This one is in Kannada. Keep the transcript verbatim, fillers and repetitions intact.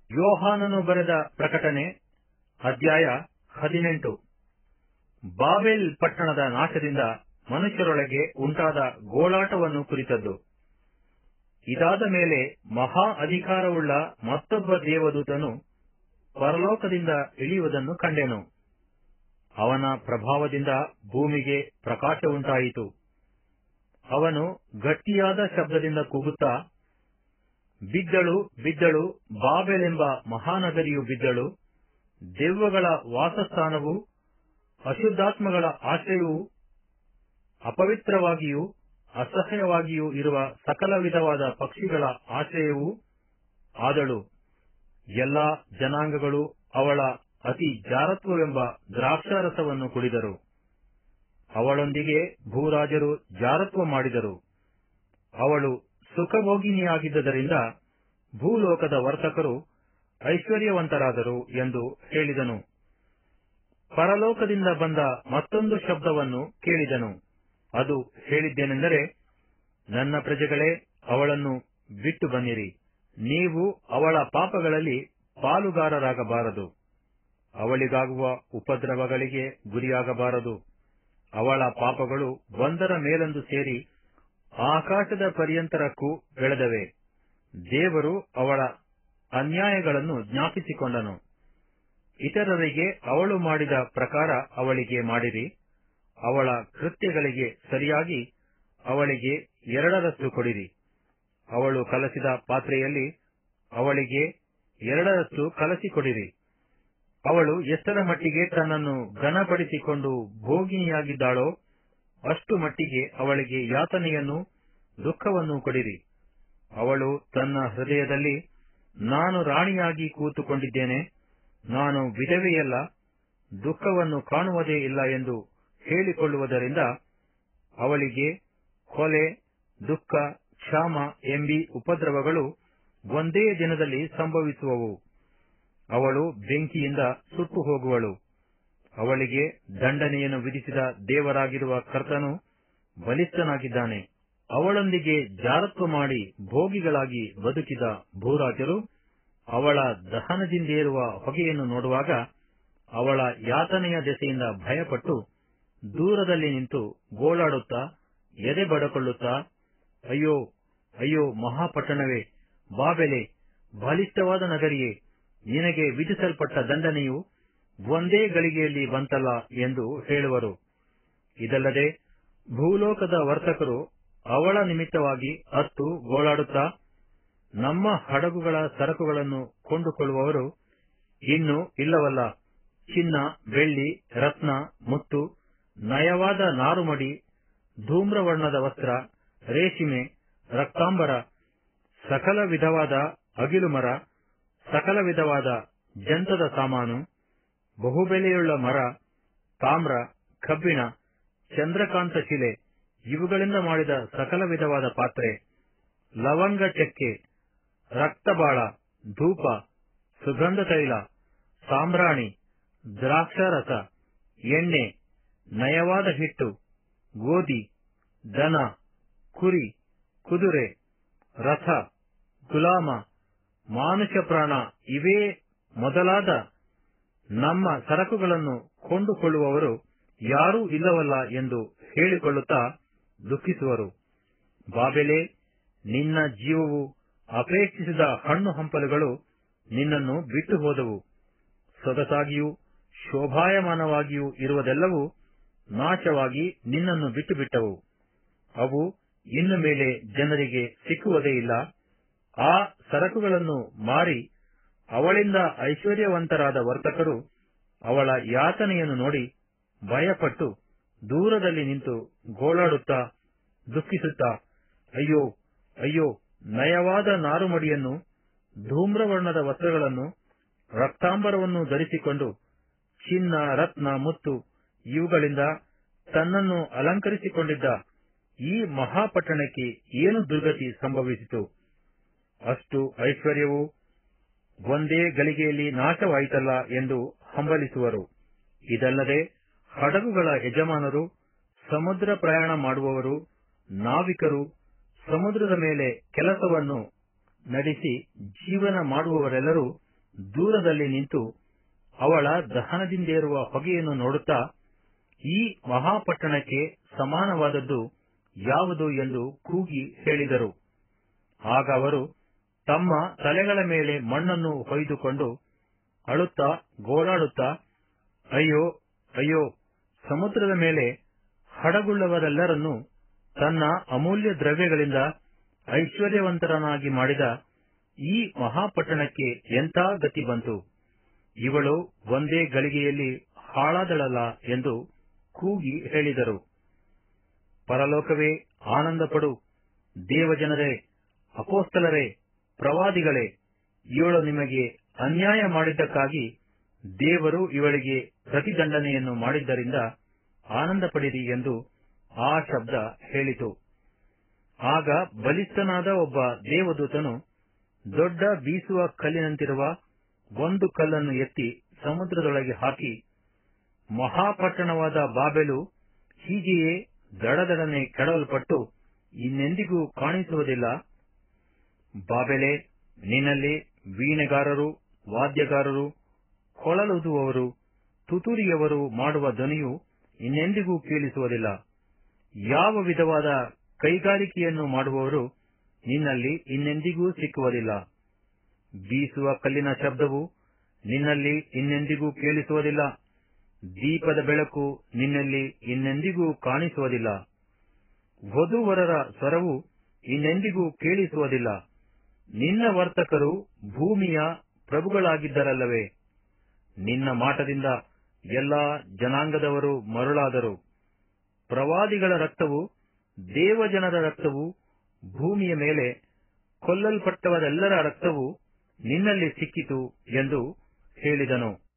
ಯೋಹಾನನು ಬರೆದ ಪ್ರಕಟಣೆ ಅಧ್ಯಾಯ ಹದಿನೆಂಟು. ಬಾಬೆಲ್ ಪಟ್ಟಣದ ನಾಶದಿಂದ ಮನುಷ್ಯರೊಳಗೆ ಉಂಟಾದ ಗೋಳಾಟವನ್ನು ಕುರಿತದ್ದು. ಇದಾದ ಮೇಲೆ ಮಹಾ ಅಧಿಕಾರವುಳ್ಳ ಮತ್ತೊಬ್ಬ ದೇವದೂತನು ಪರಲೋಕದಿಂದ ಇಳಿಯುವುದನ್ನು ಕಂಡೆನು. ಅವನ ಪ್ರಭಾವದಿಂದ ಭೂಮಿಗೆ ಪ್ರಕಾಶ ಉಂಟಾಯಿತು. ಅವನು ಗಟ್ಟಿಯಾದ ಶಬ್ದದಿಂದ ಕೂಗುತ್ತಾ, ಬಿದ್ದಳು, ಬಿದ್ದಳು, ಬಾಬೆಲೆಂಬ ಮಹಾನಗರಿಯು ಬಿದ್ದಳು, ದೆವ್ವಗಳ ವಾಸಸ್ಥಾನವೂ ಅಶುದ್ಧಾತ್ಮಗಳ ಆಶ್ರಯವೂ ಅಪವಿತ್ರವಾಗಿಯೂ ಅಸಹ್ಯವಾಗಿಯೂ ಇರುವ ಸಕಲ ವಿಧವಾದ ಪಕ್ಷಿಗಳ ಆಶ್ರಯವೂ ಆದಳು. ಎಲ್ಲಾ ಜನಾಂಗಗಳು ಅವಳ ಅತಿ ಜಾರತ್ವವೆಂಬ ದ್ರಾಕ್ಷಾರಸವನ್ನು ಕುಡಿದರು. ಅವಳೊಂದಿಗೆ ಭೂರಾಜರು ಜಾರತ್ವ ಮಾಡಿದರು. ಅವಳು ಸುಖಭೋಗಿನಿಯಾಗಿದ್ದರಿಂದ ಭೂಲೋಕದ ವರ್ತಕರು ಐಶ್ವರ್ಯವಂತರಾದರು ಎಂದು ಹೇಳಿದನು. ಪರಲೋಕದಿಂದ ಬಂದ ಮತ್ತೊಂದು ಶಬ್ದವನ್ನು ಕೇಳಿದನು. ಅದು ಹೇಳಿದ್ದೇನೆಂದರೆ, ನನ್ನ ಪ್ರಜೆಗಳೇ, ಅವಳನ್ನು ಬಿಟ್ಟು ಬನ್ನಿರಿ. ನೀವು ಅವಳ ಪಾಪಗಳಲ್ಲಿ ಪಾಲುಗಾರರಾಗಬಾರದು. ಅವಳಿಗಾಗುವ ಉಪದ್ರವಗಳಿಗೆ ಗುರಿಯಾಗಬಾರದು. ಅವಳ ಪಾಪಗಳು ಒಂದರ ಮೇಲೊಂದು ಸೇರಿ ಆಕಾಶದ ಪರ್ಯಂತರಕ್ಕೂ ಬೆಳೆದವೆ. ದೇವರು ಅವಳ ಅನ್ಯಾಯಗಳನ್ನು ಜ್ಞಾಪಿಸಿಕೊಂಡನು. ಇತರರಿಗೆ ಅವಳು ಮಾಡಿದ ಪ್ರಕಾರ ಅವಳಿಗೆ ಮಾಡಿರಿ. ಅವಳ ಕೃತ್ಯಗಳಿಗೆ ಸರಿಯಾಗಿ ಅವಳಿಗೆ ಎರಡರಷ್ಟು ಕೊಡಿರಿ. ಅವಳು ಕಲಸಿದ ಪಾತ್ರೆಯಲ್ಲಿ ಅವಳಿಗೆ ಎರಡರಷ್ಟು ಕಲಸಿಕೊಡಿರಿ. ಅವಳು ಎಷ್ಟರ ಮಟ್ಟಿಗೆ ತನ್ನನ್ನು ಘನಪಡಿಸಿಕೊಂಡು ಭೋಗಿನಿಯಾಗಿದ್ದಾಳೋ ಅಷ್ಟು ಮಟ್ಟಿಗೆ ಅವಳಿಗೆ ಯಾತನೆಯನ್ನು ದುಃಖವನ್ನು ಕೊಡಿರಿ. ಅವಳು ತನ್ನ ಹೃದಯದಲ್ಲಿ, ನಾನು ರಾಣಿಯಾಗಿ ಕೂತುಕೊಂಡಿದ್ದೇನೆ, ನಾನು ವಿಧವೆಯಲ್ಲ, ದುಃಖವನ್ನು ಕಾಣುವುದೇ ಇಲ್ಲ ಎಂದು ಹೇಳಿಕೊಳ್ಳುವುದರಿಂದ ಅವಳಿಗೆ ಕೊಲೆ, ದುಃಖ, ಕ್ಷಾಮ ಎಂಬೀ ಉಪದ್ರವಗಳು ಒಂದೇ ದಿನದಲ್ಲಿ ಸಂಭವಿಸುವವು. ಅವಳು ಬೆಂಕಿಯಿಂದ ಸುಟ್ಟು ಹೋಗುವಳು. ಅವಳಿಗೆ ದಂಡನೆಯನ್ನು ವಿಧಿಸಿದ ದೇವರಾಗಿರುವ ಕರ್ತನು ಬಲಿಷ್ಠನಾಗಿದ್ದಾನೆ. ಅವಳೊಂದಿಗೆ ಜಾರತ್ವ ಮಾಡಿ ಭೋಗಿಗಳಾಗಿ ಬದುಕಿದ ಭೂರಾಜರು ಅವಳ ದಹನದಿಂದೇರುವ ಹೊಗೆಯನ್ನು ನೋಡುವಾಗ ಅವಳ ಯಾತನೆಯ ದೆಸೆಯಿಂದ ಭಯಪಟ್ಟು ದೂರದಲ್ಲಿ ನಿಂತು ಗೋಳಾಡುತ್ತಾ ಎದೆ ಬಡಕೊಳ್ಳುತ್ತಾ, ಅಯ್ಯೋ ಅಯ್ಯೋ ಮಹಾಪಟ್ಟಣವೇ, ಬಾಬೆಲೆ, ಬಲಿಷ್ಠವಾದ ನಗರಿಯೇ, ನಿನಗೆ ವಿಧಿಸಲ್ಪಟ್ಟ ದಂಡನೆಯು ಒಂದೇ ಗಳಿಗೆಯಲ್ಲಿ ಬಂತಲ್ಲ ಎಂದು ಹೇಳುವರು. ಇದಲ್ಲದೆ ಭೂಲೋಕದ ವರ್ತಕರು ಅವಳ ನಿಮಿತ್ತವಾಗಿ ಅತ್ತು ಗೋಳಾಡುತ್ತಾ, ನಮ್ಮ ಹಡಗುಗಳ ಸರಕುಗಳನ್ನು ಕೊಂಡುಕೊಳ್ಳುವವರು ಇನ್ನು ಇಲ್ಲವಲ್ಲ. ಚಿನ್ನ, ಬೆಳ್ಳಿ, ರತ್ನ, ಮುತ್ತು, ನಯವಾದ ನಾರುಮಡಿ, ಧೂಮ್ರವರ್ಣದ ವಸ್ತ್ರ, ರೇಷ್ಮೆ, ರಕ್ತಾಂಬರ, ಸಕಲ ವಿಧವಾದ ಅಗಿಲುಮರ, ಸಕಲ ವಿಧವಾದ ಜಂತದ ಸಾಮಾನು, ಬಹುಬೆಲೆಯುಳ್ಳ ಮರ, ತಾಮ್ರ, ಕಬ್ಬಿಣ, ಚಂದ್ರಕಾಂತ ಶಿಲೆ, ಇವುಗಳಿಂದ ಮಾಡಿದ ಸಕಲ ವಿಧವಾದ ಪಾತ್ರೆ, ಲವಂಗ ಚೆಕ್ಕೆ, ರಕ್ತಬಾಳ, ಧೂಪ, ಸುಗಂಧ ತೈಲ, ಸಾಂಬ್ರಾಣಿ, ದ್ರಾಕ್ಷಾರಸ, ಎಣ್ಣೆ, ನಯವಾದ ಹಿಟ್ಟು, ಗೋಧಿ, ದನ, ಕುರಿ, ಕುದುರೆ, ರಥ, ಗುಲಾಮ, ಮಾನುಷ ಪ್ರಾಣ ಇವೇ ಮೊದಲಾದ ನಮ್ಮ ಸರಕುಗಳನ್ನು ಕೊಂಡುಕೊಳ್ಳುವವರು ಯಾರೂ ಇಲ್ಲವಲ್ಲ ಎಂದು ಹೇಳಿಕೊಳ್ಳುತ್ತಾ ದುಃಖಿಸುವರು. ಬಾಬೆಲೆ, ನಿನ್ನ ಜೀವವು ಅಪೇಕ್ಷಿಸಿದ ಹಣ್ಣು ಹಂಪಲುಗಳು ನಿನ್ನನ್ನು ಬಿಟ್ಟು ಹೋದವು. ಸೊಗಸಾಗಿಯೂ ಶೋಭಾಯಮಾನವಾಗಿಯೂ ಇರುವುದೆಲ್ಲವೂ ನಾಶವಾಗಿ ನಿನ್ನನ್ನು ಬಿಟ್ಟು ಬಿಟ್ಟವು. ಅವು ಇನ್ನು ಮೇಲೆ ಜನರಿಗೆ ಸಿಕ್ಕುವುದೇ ಇಲ್ಲ. ಆ ಸರಕುಗಳನ್ನು ಮಾರಿ ಅವಳಿಂದ ಐಶ್ವರ್ಯವಂತರಾದ ವರ್ತಕರು ಅವಳ ಯಾತನೆಯನ್ನು ನೋಡಿ ಭಯಪಟ್ಟು ದೂರದಲ್ಲಿ ನಿಂತು ಗೋಳಾಡುತ್ತಾ ದುಃಖಿಸುತ್ತಾ, ಅಯ್ಯೋ ಅಯ್ಯೋ, ನಯವಾದ ನಾರುಮಡಿಯನ್ನು, ಧೂಮ್ರವರ್ಣದ ವಸ್ತ್ರಗಳನ್ನು, ರಕ್ತಾಂಬರವನ್ನು ಧರಿಸಿಕೊಂಡು ಚಿನ್ನ, ರತ್ನ, ಮುತ್ತು ಇವುಗಳಿಂದ ತನ್ನನ್ನು ಅಲಂಕರಿಸಿಕೊಂಡಿದ್ದ ಈ ಮಹಾಪಟ್ಟಣಕ್ಕೆ ಏನು ದುರ್ಗತಿ ಸಂಭವಿಸಿತು? ಅಷ್ಟು ಐಶ್ವರ್ಯವು ಒಂದೇ ಗಳಿಗೆಯಲ್ಲಿ ನಾಶವಾಯಿತಲ್ಲ ಎಂದು ಹಂಬಲಿಸುವರು. ಇದಲ್ಲದೆ ಹಡಗುಗಳ ಯಜಮಾನರು, ಸಮುದ್ರ ಪ್ರಯಾಣ ಮಾಡುವವರು, ನಾವಿಕರು, ಸಮುದ್ರದ ಮೇಲೆ ಕೆಲಸವನ್ನು ನಡೆಸಿ ಜೀವನ ಮಾಡುವವರೆಲ್ಲರೂ ದೂರದಲ್ಲಿ ನಿಂತು ಅವಳ ದಹನದಿಂದೇರುವ ಹೊಗೆಯನ್ನು ನೋಡುತ್ತಾ, ಈ ಮಹಾಪಟ್ಟಣಕ್ಕೆ ಸಮಾನವಾದದ್ದು ಯಾವುದು ಎಂದು ಕೂಗಿ ಹೇಳಿದರು. ಆಗ ಅವರು ತಮ್ಮ ತಲೆಗಳ ಮೇಲೆ ಮಣ್ಣನ್ನು ಹೊಯ್ದುಕೊಂಡು ಅಳುತ್ತಾ ಗೋಳಾಡುತ್ತಾ, ಅಯ್ಯೋ ಅಯ್ಯೋ, ಸಮುದ್ರದ ಮೇಲೆ ಹಡಗುಳ್ಳವರೆಲ್ಲರನ್ನೂ ತನ್ನ ಅಮೂಲ್ಯ ದ್ರವ್ಯಗಳಿಂದ ಐಶ್ವರ್ಯವಂತರನ್ನಾಗಿ ಮಾಡಿದ ಈ ಮಹಾಪಟ್ಟಣಕ್ಕೆ ಎಂಥ ಗತಿ ಬಂತು! ಇವಳು ಒಂದೇ ಗಳಿಗೆಯಲ್ಲಿ ಹಾಳಾದಳಲ್ಲ ಎಂದು ಕೂಗಿ ಹೇಳಿದರು. ಪರಲೋಕವೇ ಆನಂದಪಡು, ದೇವಜನರೇ, ಅಪೊಸ್ತಲರೇ, ಪ್ರವಾದಿಗಳೇ, ಇವಳು ನಿಮಗೆ ಅನ್ಯಾಯ ಮಾಡಿದ್ದಕ್ಕಾಗಿ ದೇವರು ಇವಳಿಗೆ ಪ್ರತಿದಂಡನೆಯನ್ನು ಮಾಡಿದ್ದರಿಂದ ಆನಂದಪಡಿರಿ ಎಂದು ಆ ಶಬ್ದ ಹೇಳಿತು. ಆಗ ಬಲಿಷ್ಠನಾದ ಒಬ್ಬ ದೇವದೂತನು ದೊಡ್ಡ ಬೀಸುವ ಕಲ್ಲಿನಂತಿರುವ ಒಂದು ಕಲ್ಲನ್ನು ಎತ್ತಿ ಸಮುದ್ರದೊಳಗೆ ಹಾಕಿ, ಮಹಾಪಟ್ಟಣವಾದ ಬಾಬೆಲು ಹೀಗೆಯೇ ದಡದಡನೆ ಕೆಡವಲ್ಪಟ್ಟು ಇನ್ನೆಂದಿಗೂ ಕಾಣಿಸುವುದಿಲ್ಲ. ಬಾಬೆಲೆ, ನಿನ್ನಲ್ಲಿ ವೀಣೆಗಾರರು, ವಾದ್ಯಗಾರರು, ಕೊಳಲೂದುವವರು, ತುತ್ತೂರಿಯವರು ಮಾಡುವ ಧ್ವನಿಯು ಇನ್ನೆಂದಿಗೂ ಕೇಳಿಸುವುದಿಲ್ಲ. ಯಾವ ವಿಧವಾದ ಕೈಗಾರಿಕೆಯನ್ನು ಮಾಡುವವರು ನಿನ್ನಲ್ಲಿ ಇನ್ನೆಂದಿಗೂ ಸಿಕ್ಕುವುದಿಲ್ಲ. ಬೀಸುವ ಕಲ್ಲಿನ ಶಬ್ದವು ನಿನ್ನಲ್ಲಿ ಇನ್ನೆಂದಿಗೂ ಕೇಳಿಸುವುದಿಲ್ಲ. ದೀಪದ ಬೆಳಕು ನಿನ್ನಲ್ಲಿ ಇನ್ನೆಂದಿಗೂ ಕಾಣಿಸುವುದಿಲ್ಲ. ವಧೂವರರ ಸ್ವರವು ಇನ್ನೆಂದಿಗೂ ಕೇಳಿಸುವುದಿಲ್ಲ. ನಿನ್ನ ವರ್ತಕರು ಭೂಮಿಯ ಪ್ರಭುಗಳಾಗಿದ್ದರಲ್ಲವೇ? ನಿನ್ನ ಮಾಟದಿಂದ ಎಲ್ಲಾ ಜನಾಂಗದವರು ಮರುಳಾದರು. ಪ್ರವಾದಿಗಳ ರಕ್ತವು, ದೇವಜನರ ರಕ್ತವು, ಭೂಮಿಯ ಮೇಲೆ ಕೊಲ್ಲಲ್ಪಟ್ಟವರೆಲ್ಲರ ರಕ್ತವು ನಿನ್ನಲ್ಲಿ ಸಿಕ್ಕಿತು ಎಂದು ಹೇಳಿದನು.